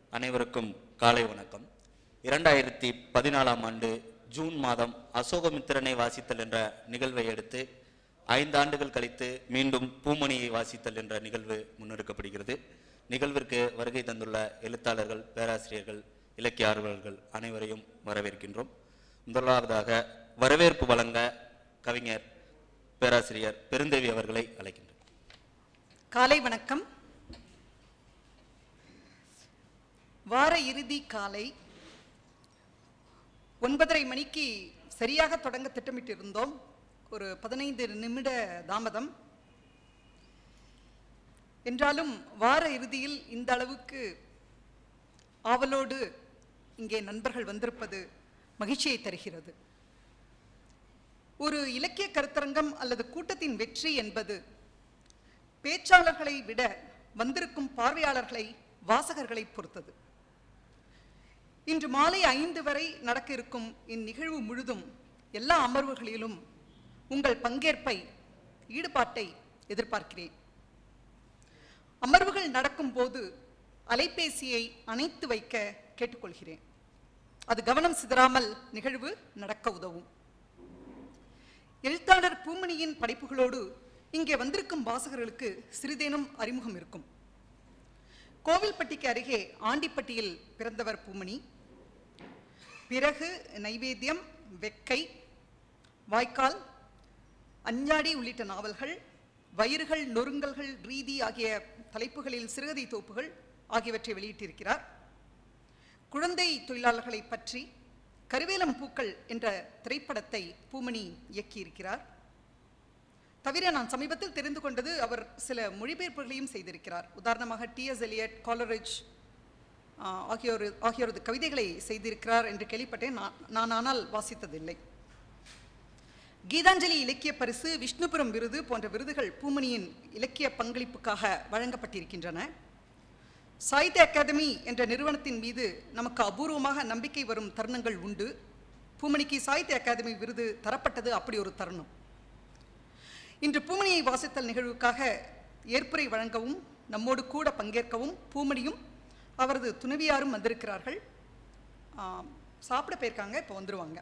அனைவருக்கும் காலை வணக்கம். 2014ஆம் ஆண்டு ஜூன் மாதம் அசோகமித்திரனை வாசித்தல் என்ற நிகழ்வை அடுத்து 5 ஆண்டுகள் கழித்து மீண்டும் பூமணியை வாசித்தல் என்ற நிகழ்வு முன்னெடுக்கப்படுகிறது. நிகழ்விற்கு வருகை தந்துள்ள எழுத்தாளர்கள், பேராசிரியர்கள், இலக்கிய ஆர்வலர்கள் அனைவரையும் வரவேற்கின்றோம். முதலாவதாக வரவேற்பு வழங்க கவிஞர் பேராசிரியர் பெருந்தேவி அவர்களை அழைக்கின்றோம். காலை வணக்கம். வார இறுதி காலை 9:30 மணிக்கு சரியாக தொடங்க திட்டமிட்டிருந்தோம். ஒரு 15 நிமிட தாமதம். என்றாலும் வார இறுதியில் இந்த அளவுக்கு ஆவலோடு இங்கே நண்பர்கள் வந்திருப்பது மகிழ்ச்சியை தருகிறது. ஒரு இலக்கிய கருத்தரங்கம் அல்லது கூட்டத்தின் வெற்றி என்பது பேச்சாளர்களை விட வந்திருக்கும் பார்வையாளர்களை, வாசகர்களை பொறுத்தது. இன்று மாலை 5 வரை நடக்க இருக்கும் இந்நிகழ்வு முழுதும் எல்லா அமர்வுகளிலும் உங்கள் பங்கேற்பை, ஈடுபாட்டை எதிர்பார்க்கிறேன். அமர்வுகள் நடக்கும் போது அலைபேசியை அணைத்து வைக்க கேட்டுக்கொள்கிறேன். அது கவனம் சிதறாமல் நிகழ்வு நடக்க உதவும். எழுத்தாளர் பூமணியின் படைப்புகளோடு இங்கே வந்திருக்கும் வாசகர்களுக்கு சிறிதேனும் அறிமுகம் இருக்கும். கோவில்பட்டிக்கு அருகே ஆண்டிப்பட்டியில் பிறந்தவர் பூமணி. பிறகு நைவேத்தியம், வெக்கை, வாய்க்கால், அஞ்ஞாடி உள்ளிட்ட நாவல்கள், வயிறுகள், நொறுங்கல்கள், ரீதி ஆகிய தலைப்புகளில் சிறுகதை தொகுப்புகள் ஆகியவற்றை வெளியிட்டிருக்கிறார். குழந்தை தொழிலாளர்களை பற்றி கருவேலம் பூக்கள் என்ற திரைப்படத்தை பூமணி இயக்கியிருக்கிறார். தவிர நான் சமீபத்தில் தெரிந்து கொண்டது, அவர் சில மொழிபெயர்ப்புகளையும் செய்திருக்கிறார். உதாரணமாக T.S. Eliot, காலரிட்ஜ் ஆகியோரது கவிதைகளை செய்திருக்கிறார் என்று கேள்விப்பட்டேன். நான் ஆனால் வாசித்ததில்லை. கீதாஞ்சலி இலக்கிய பரிசு, விஷ்ணுபுரம் விருது போன்ற விருதுகள் பூமணியின் இலக்கிய பங்களிப்புக்காக வழங்கப்பட்டிருக்கின்றன. சாகித்ய அகாதமி என்ற நிறுவனத்தின் மீது நமக்கு அபூர்வமாக நம்பிக்கை வரும் தருணங்கள் உண்டு. பூமணிக்கு சாகித்ய அகாதமி விருது தரப்பட்டது அப்படி ஒரு தருணம். இன்று பூமணியை வாசித்தல் நிகழ்வுக்காக ஏற்புரை வழங்கவும் நம்மோடு கூட பங்கேற்கவும் பூமணியும் அவரது துணைவியாரும் வந்திருக்கிறார்கள். சாப்பிட போயிருக்காங்க, இப்போ வந்துருவாங்க.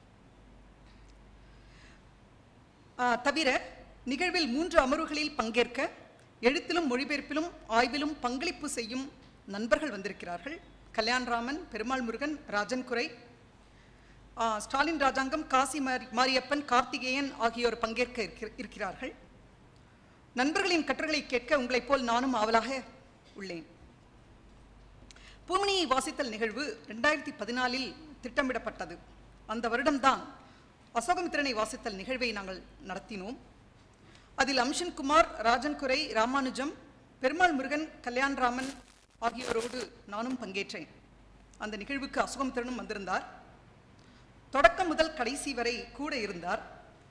தவிர நிகழ்வில் 3 அமர்வுகளில் பங்கேற்க எழுத்திலும் மொழிபெயர்ப்பிலும் ஆய்விலும் பங்களிப்பு செய்யும் நண்பர்கள் வந்திருக்கிறார்கள். கல்யாண்ராமன், பெருமாள் முருகன், ராஜன் குரை, ஸ்டாலின் ராஜாங்கம், காசி மாரியப்பன், கார்த்திகேயன் ஆகியோர் பங்கேற்க இருக்கிறார்கள். நண்பர்களின் கட்டுரைகளை கேட்க உங்களைப் போல் நானும் ஆவலாக உள்ளேன். பூமணியை வாசித்தல் நிகழ்வு 2014இல் திட்டமிடப்பட்டது. அந்த வருடம்தான் அசோகமித்திரனை வாசித்தல் நிகழ்வை நாங்கள் நடத்தினோம். அதில் அம்ஷன் குமார், ராஜன் குரை, ராமானுஜம், பெருமாள் முருகன், கல்யாண்ராமன் ஆகியோரோடு நானும் பங்கேற்றேன். அந்த நிகழ்வுக்கு அசோகமித்திரனும் வந்திருந்தார். தொடக்கம் முதல் கடைசி வரை கூட இருந்தார்.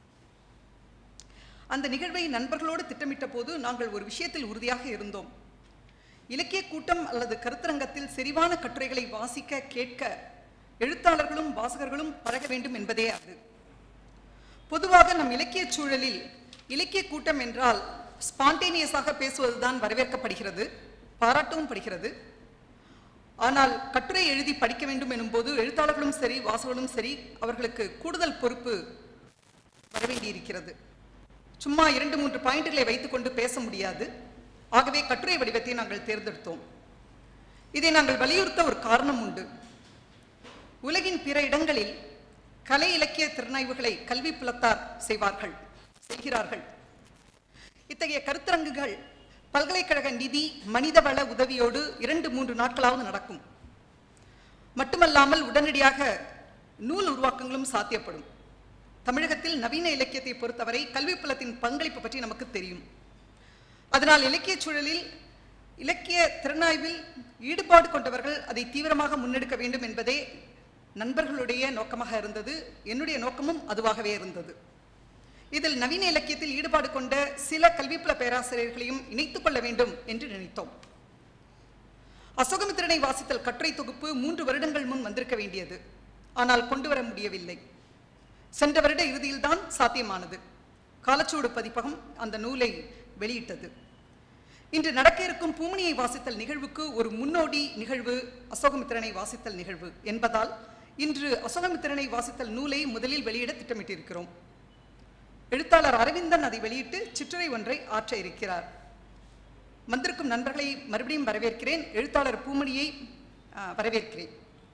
அந்த நிகழ்வை நண்பர்களோடு திட்டமிட்ட போது நாங்கள் ஒரு விஷயத்தில் உறுதியாக இருந்தோம். இலக்கிய கூட்டம் அல்லது கருத்தரங்கத்தில் செறிவான கட்டுரைகளை வாசிக்க, கேட்க எழுத்தாளர்களும் வாசகர்களும் பழக வேண்டும் என்பதே அது. பொதுவாக நம் இலக்கிய சூழலில் இலக்கிய கூட்டம் என்றால் ஸ்பான்டேனியஸாக பேசுவதுதான் வரவேற்கப்படுகிறது, பாராட்டவும் படுகிறது. ஆனால் கட்டுரை எழுதி படிக்க வேண்டும் எனும்போது எழுத்தாளர்களும் சரி, வாசகர்களும் சரி, அவர்களுக்கு கூடுதல் பொறுப்பு வரவேண்டியிருக்கிறது. சும்மா 2-3 பாயிண்ட்களை வைத்துக்கொண்டு பேச முடியாது. ஆகவே கட்டுரை வடிவத்தை நாங்கள் தேர்ந்தெடுத்தோம். இதை நாங்கள் வலியுறுத்த ஒரு காரணம் உண்டு. உலகின் பிற இடங்களில் கலை இலக்கிய திறனாய்வுகளை கல்வி புலத்தார் செய்கிறார்கள். இத்தகைய கருத்தரங்குகள் பல்கலைக்கழக நிதி, மனிதவள உதவியோடு 2-3 நாட்களாவது நடக்கும். மட்டுமல்லாமல் உடனடியாக நூல் உருவாக்கங்களும் சாத்தியப்படும். தமிழகத்தில் நவீன இலக்கியத்தை பொறுத்தவரை கல்வி புலத்தின் பங்களிப்பு பற்றி நமக்கு தெரியும். அதனால் இலக்கிய சூழலில் இலக்கிய திறனாய்வில் ஈடுபாடு கொண்டவர்கள் அதை தீவிரமாக முன்னெடுக்க வேண்டும் என்பதே நண்பர்களுடைய நோக்கமாக இருந்தது. என்னுடைய நோக்கமும் அதுவாகவே இருந்தது. இதில் நவீன இலக்கியத்தில் ஈடுபாடு கொண்ட சில கல்விப்புல பேராசிரியர்களையும் இணைத்துக் கொள்ள வேண்டும் என்று நினைத்தோம். அசோகமித்திரனை வாசித்தல் கட்டுரை தொகுப்பு 3 வருடங்கள் முன் வந்திருக்க வேண்டியது. ஆனால் கொண்டு வர முடியவில்லை. சென்ற வருட இறுதியில்தான் சாத்தியமானது. காலச்சுவடு பதிப்பகம் அந்த நூலை வெளியிட்டது. இன்று நடக்க இருக்கும் பூமணியை வாசித்தல் நிகழ்வுக்கு ஒரு முன்னோடி நிகழ்வு அசோகமித்திரனை வாசித்தல் நிகழ்வு என்பதால் இன்று அசோகமித்திரனை வாசித்தல் நூலை முதலில் வெளியிட திட்டமிட்டிருக்கிறோம். எழுத்தாளர் அரவிந்தன் அதை வெளியிட்டு சிற்றுரை ஒன்றை ஆற்ற இருக்கிறார். வந்திருக்கும் நண்பர்களை மறுபடியும் வரவேற்கிறேன். எழுத்தாளர் பூமணியை வரவேற்கிறேன்.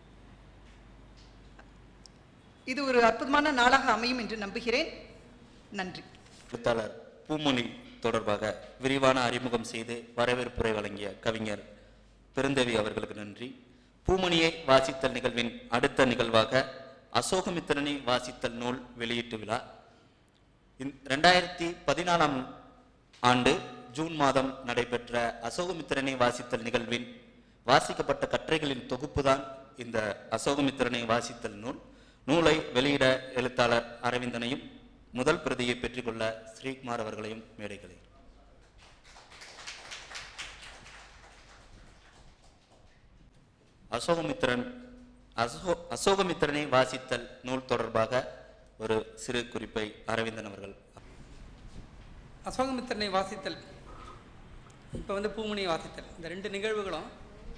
இது ஒரு அற்புதமான நாளாக அமையும் என்று நம்புகிறேன். நன்றி. எழுத்தாளர் பூமணி தொடர்பாக விரிவான அறிமுகம் செய்து வரவேற்புரை வழங்கிய கவிஞர் பெருந்தேவி அவர்களுக்கு நன்றி. பூமணியை வாசித்தல் நிகழ்வின் அடுத்த நிகழ்வாக அசோகமித்திரனை வாசித்தல் நூல் வெளியீட்டு விழா 2014 ஆண்டு ஜூன் மாதம் நடைபெற்ற அசோகமித்திரனை வாசித்தல் நிகழ்வின் வாசிக்கப்பட்ட கட்டுரைகளின் தொகுப்புதான் இந்த அசோகமித்திரனை வாசித்தல் நூல். நூலை வெளியிட எழுத்தாளர் அரவிந்தனையும் முதல் பிரதியை பெற்றுக்கொள்ள ஸ்ரீகுமார் அவர்களையும் மேடைகளே. அசோகமித்திரனை வாசித்தல் நூல் தொடர்பாக ஒரு சிறு குறிப்பை அரவிந்தன் அவர்கள். அசோகமித்திரனை வாசித்தல், இப்போ பூமணியை வாசித்தல், இந்த ரெண்டு நிகழ்வுகளும்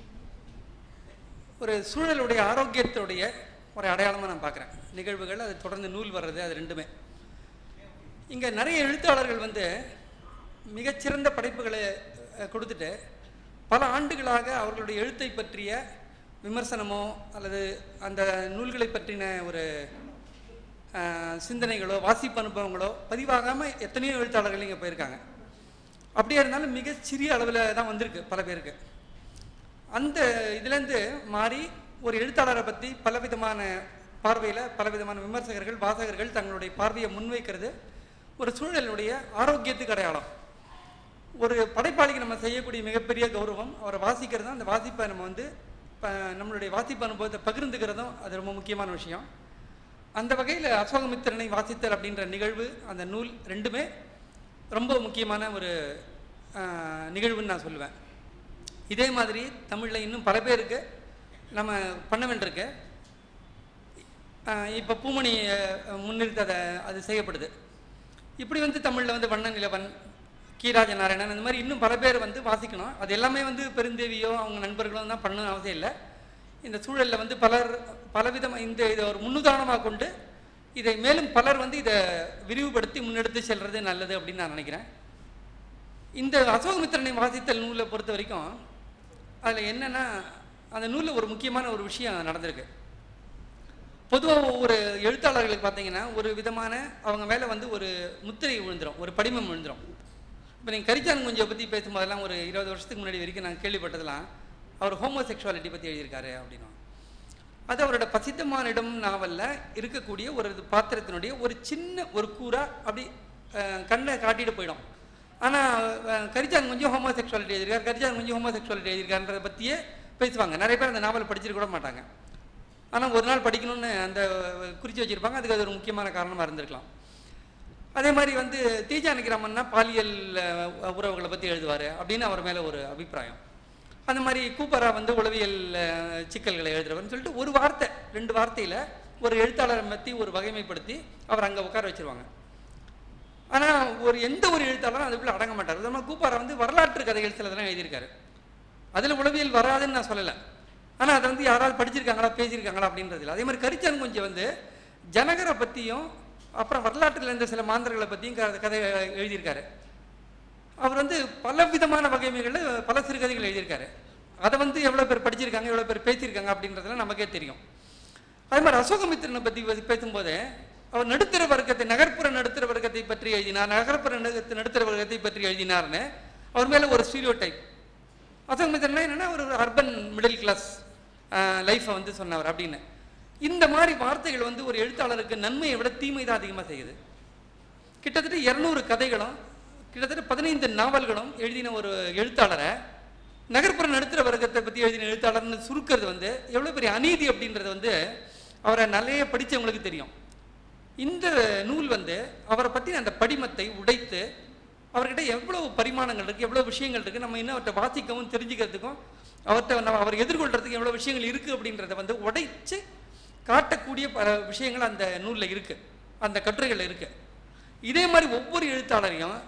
ஒரு சூழலுடைய ஆரோக்கியத்துடைய ஒரு அடையாளமாக நான் பார்க்குறேன். நிகழ்வுகள், அது தொடர்ந்து நூல் வர்றது, அது ரெண்டுமே. இங்கே நிறைய எழுத்தாளர்கள் மிகச்சிறந்த படைப்புகளை கொடுத்துட்டு பல ஆண்டுகளாக அவர்களுடைய எழுத்தை பற்றிய விமர்சனமோ அல்லது அந்த நூல்களை பற்றின ஒரு சிந்தனைகளோ வாசிப்பு அனுபவங்களோ பதிவாகாமல் எத்தனையோ எழுத்தாளர்கள் இங்கே போயிருக்காங்க. அப்படியே இருந்தாலும் மிக சிறிய அளவில் தான் வந்திருக்கு பல பேருக்கு. அந்த இதுலேருந்து மாறி ஒரு எழுத்தாளரை பற்றி பலவிதமான பார்வையில் பலவிதமான விமர்சகர்கள் வாசகர்கள் தங்களுடைய பார்வையை முன்வைக்கிறது ஒரு சூழலுடைய ஆரோக்கியத்துக்கு அடையாளம். ஒரு படைப்பாளிக்கு நம்ம செய்யக்கூடிய மிகப்பெரிய கௌரவம் அவரை வாசிக்கிறது. அந்த வாசிப்பை நம்ம நம்மளுடைய வாசிப்பு அனுபவத்தை பகிர்ந்துக்கிறதும் அது ரொம்ப முக்கியமான விஷயம். அந்த வகையில் அசோகமித்திரனை வாசித்தல் அப்படின்ற நிகழ்வு, அந்த நூல் ரெண்டுமே ரொம்ப முக்கியமான ஒரு நிகழ்வுன்னு நான் சொல்லுவேன். இதே மாதிரி தமிழில் இன்னும் பல பேருக்கு நம்ம பண்ண வேண்டியிருக்கு. இப்போ பூமணி முன்னிறுத்த அது செய்யப்படுது. இப்படி தமிழில் வண்ண நிலவன், கீராஜ நாராயணன், அந்த மாதிரி இன்னும் பல பேர் வாசிக்கணும். அது எல்லாமே பெருந்தேவியோ அவங்க நண்பர்களும் தான் பண்ணணும்னு அவசியம் இல்லை. இந்த சூழலில் பலவிதமாக இதை ஒரு முன்னுதாரணமாக கொண்டு இதை மேலும் பலர் இதை விரிவுபடுத்தி முன்னெடுத்து செல்வது நல்லது அப்படின்னு நான் நினைக்கிறேன். இந்த அசோகமித்திரனை வாசித்தல் நூலை பொறுத்த வரைக்கும் அதில் என்னென்னா, அந்த நூலில் ஒரு முக்கியமான ஒரு விஷயம் நடந்திருக்கு. பொதுவாக ஒவ்வொரு எழுத்தாளர்களுக்கு பார்த்தீங்கன்னா ஒரு விதமான அவங்க மேலே ஒரு முத்திரை விழுந்துடும், ஒரு படிமம் விழுந்துடும். இப்போ நீங்கள் கரிச்சான் குஞ்சியை பற்றி பேசும்போதெல்லாம் ஒரு 20 வருஷத்துக்கு முன்னாடி வரைக்கும் நாங்கள் கேள்விப்பட்டதெல்லாம் அவர் ஹோமோசெக்சுவாலிட்டி பற்றி எழுதியிருக்காரு அப்படின்னா, அது அவரோட பசித்தமான இடம் நாவலில் இருக்கக்கூடிய ஒரு பாத்திரத்தினுடைய ஒரு சின்ன ஒரு கூறா அப்படி கண்ணை காட்டிட்டு போயிடும். ஆனால் கரிச்சான் குஞ்சு ஹோமோசெக்சுவாலிட்டி எழுதியிருக்காரு, கரிச்சான் குஞ்சு ஹோமோசெக்சுவாலிட்டி எழுதியிருக்காருன்றதை பற்றியே பேசுவாங்க. நிறைய பேர் அந்த நாவலை படிச்சிருக்க கூட மாட்டாங்க. ஆனால் ஒரு நாள் படிக்கணும்னு அந்த குறித்து வச்சுருப்பாங்க. அதுக்கு அது ஒரு முக்கியமான காரணமாக இருந்திருக்கலாம். அதே மாதிரி தீஜானகிராமன்னா பாலியல் உறவுகளை பற்றி எழுதுவார் அப்படின்னு அவர் மேலே ஒரு அபிப்பிராயம். அந்த மாதிரி கூப்பரா உளவியல் சிக்கல்களை எழுதுறவர்னு சொல்லிட்டு ஒரு வார்த்தை 2 வார்த்தையில் ஒரு எழுத்தாளரை பற்றி ஒரு வகைமைப்படுத்தி அவர் அங்கே உட்கார வச்சுருவாங்க. ஆனால் எந்த ஒரு எழுத்தாளரும் அதுக்குள்ளே அடங்க மாட்டார். உதாரணமாக கூப்பாரா வரலாற்று கதைகள் சிலதெல்லாம் எழுதியிருக்காரு. அதில் உளவியல் வராதுன்னு நான் சொல்லலை. ஆனால் அதை யாராவது படிச்சிருக்காங்களா பேசியிருக்காங்களா அப்படின்றது இல்லை. அதே மாதிரி கரிச்சான் கொஞ்சம் ஜனகரை பற்றியும் அப்புறம் வரலாற்றில் இருந்த சில மாந்தர்களை பற்றியும் கதை எழுதியிருக்காரு. அவர் பல விதமான வகைமைகளில் பல சிறுகதைகள் எழுதியிருக்காரு. அதை எவ்வளோ பேர் படிச்சிருக்காங்க, எவ்வளோ பேர் பேசியிருக்காங்க அப்படின்றதுலாம் நமக்கே தெரியும். அதே மாதிரி அசோகமித்திரனை பற்றி பேசும்போது அவர் நடுத்தர வர்க்கத்தை, நகர்ப்புற நடுத்தர வர்க்கத்தை பற்றி எழுதினார், நகர்ப்புற நடுத்தர வர்க்கத்தை பற்றி எழுதினார்னு அவர் மேலே ஒரு ஸ்டீரியோ டைப். அசோகமித்திரனா என்னென்னா ஒரு அர்பன் மிடில் கிளாஸ் லைஃப்பை சொன்னவர் அப்படின்னு. இந்த மாதிரி வார்த்தைகள் ஒரு எழுத்தாளருக்கு நன்மையை விட தீமை தான் அதிகமாக செய்யுது. கிட்டத்தட்ட 200 கதைகளும் கிட்டத்தட்ட 15 நாவல்களும் எழுதின ஒரு எழுத்தாளரை நகர்ப்புற நடுத்தர வர்க்கத்தை பற்றி எழுதின எழுத்தாளர்னு சுருக்கிறது எவ்வளோ பெரிய அநீதி அப்படின்றது அவரை நிறைய படித்தவங்களுக்கு தெரியும். இந்த நூல் அவரை பற்றி அந்த படிமத்தை உடைத்து அவர்கிட்ட எவ்வளோ பரிமாணங்கள் இருக்குது, எவ்வளோ விஷயங்கள் இருக்குது, நம்ம இன்னும் அவர்கிட்ட வாசிக்கவும் தெரிஞ்சுக்கிறதுக்கும் அவர்கிட்ட அவர் எதிர்கொள்கிறதுக்கு எவ்வளோ விஷயங்கள் இருக்குது அப்படின்றத உடைச்சு காட்டக்கூடிய பல விஷயங்கள் அந்த நூலில் இருக்குது, அந்த கட்டுரைகளில் இருக்குது. இதே மாதிரி ஒவ்வொரு எழுத்தாளரையும்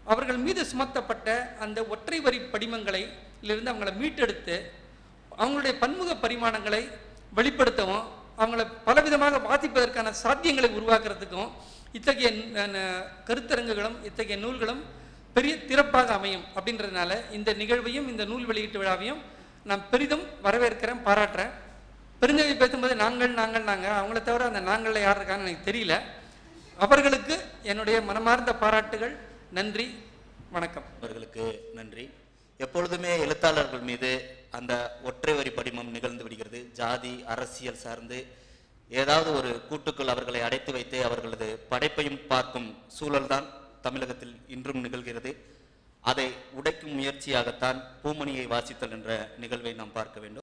அவர்கள் மீது சுமத்தப்பட்ட அந்த ஒற்றை வரி படிமங்களிலிருந்து அவங்கள மீட்டெடுத்து அவங்களுடைய பன்முக பரிமாணங்களை வெளிப்படுத்தவும் அவங்கள பலவிதமாக வாசிப்பதற்கான சாத்தியங்களை உருவாக்குறதுக்கும் இத்தகைய கருத்தரங்குகளும் இத்தகைய நூல்களும் பெரிய திறப்பாக அமையும். அப்படின்றதுனால இந்த நிகழ்வையும் இந்த நூல் வெளியீட்டு விழாவையும் நான் பெரிதும் வரவேற்கிறேன், பாராட்டுறேன். பெருந்தேவி பேசும்போது நாங்கள் அவங்கள தவிர அந்த நாங்களில் யார் இருக்கான்னு எனக்கு தெரியல. அவர்களுக்கு என்னுடைய மனமார்ந்த பாராட்டுகள், நன்றி, வணக்கம். அவர்களுக்கு நன்றி. எப்பொழுதுமே எழுத்தாளர்கள் மீது அந்த ஒற்றை வரி படிமம் நிகழ்ந்து விடுகிறது. ஜாதி அரசியல் சார்ந்து ஏதாவது ஒரு கூட்டுக்குள் அவர்களை அடைத்து வைத்து அவர்களது படைப்பையும் பார்க்கும் சூழல்தான் தமிழகத்தில் இன்றும் நிகழ்கிறது. அதை உடைக்கும் முயற்சியாகத்தான் பூமணியை வாசித்தல் என்ற நிகழ்வை நாம் பார்க்க வேண்டும்.